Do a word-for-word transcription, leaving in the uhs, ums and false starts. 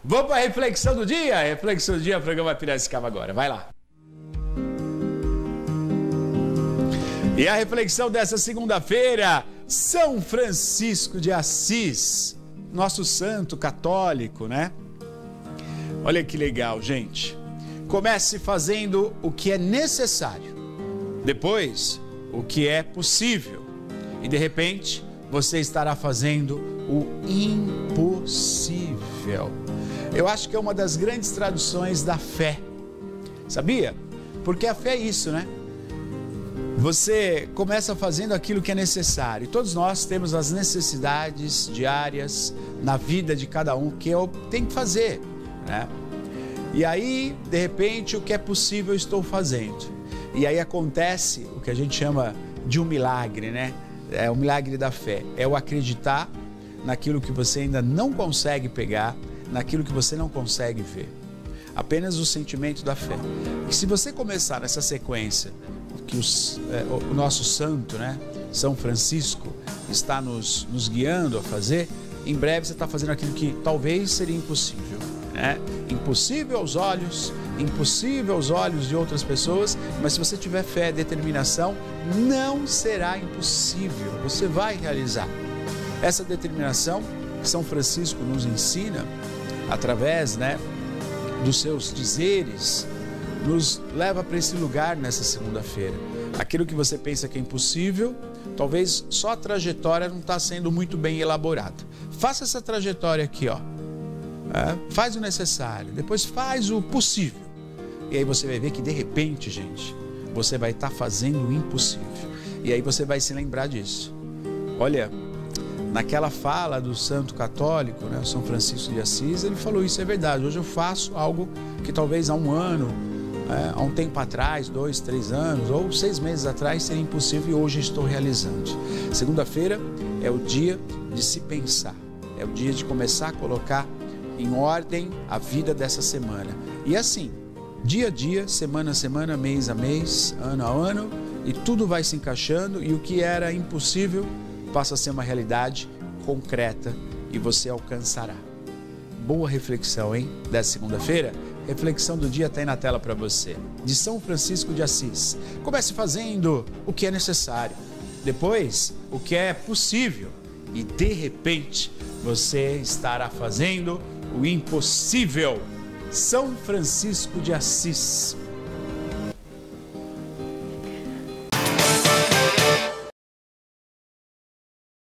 Vamos para a reflexão do dia? Reflexão do dia, programa Piracicaba agora. Vai lá. E a reflexão dessa segunda-feira, São Francisco de Assis, nosso santo católico, né? Olha que legal, gente. Comece fazendo o que é necessário, depois o que é possível, e de repente você estará fazendo o impossível. Eu acho que é uma das grandes traduções da fé, sabia? Porque a fé é isso, né? Você começa fazendo aquilo que é necessário. Todos nós temos as necessidades diárias na vida de cada um que eu tenho que fazer, né? E aí, de repente, o que é possível eu estou fazendo. E aí acontece o que a gente chama de um milagre, né? É o milagre da fé. É o acreditar naquilo que você ainda não consegue pegar, naquilo que você não consegue ver. Apenas o sentimento da fé. E se você começar nessa sequência que os, é, o nosso santo, né, São Francisco, está nos, nos guiando a fazer, em breve você está fazendo aquilo que talvez seria impossível, né? Impossível aos olhos, impossível aos olhos de outras pessoas, mas se você tiver fé e determinação, não será impossível, você vai realizar. Essa determinação que São Francisco nos ensina, através, né, dos seus dizeres, nos leva para esse lugar nessa segunda-feira. Aquilo que você pensa que é impossível, talvez só a trajetória não está sendo muito bem elaborada. Faça essa trajetória aqui, ó. É, faz o necessário, depois faz o possível. E aí você vai ver que de repente, gente, você vai estar fazendo o impossível. E aí você vai se lembrar disso. Olha, naquela fala do santo católico, né, São Francisco de Assis, ele falou isso, é verdade. Hoje eu faço algo que talvez há um ano, é, há um tempo atrás, dois, três anos ou seis meses atrás seria impossível e hoje estou realizando. Segunda-feira é o dia de se pensar, é o dia de começar a colocar em ordem a vida dessa semana. E assim, dia a dia, semana a semana, mês a mês, ano a ano, e tudo vai se encaixando e o que era impossível passa a ser uma realidade concreta e você alcançará. Boa reflexão, hein? Dessa segunda-feira. Reflexão do dia está aí na tela para você. De São Francisco de Assis. Comece fazendo o que é necessário. Depois, o que é possível. E de repente, você estará fazendo o impossível. São Francisco de Assis.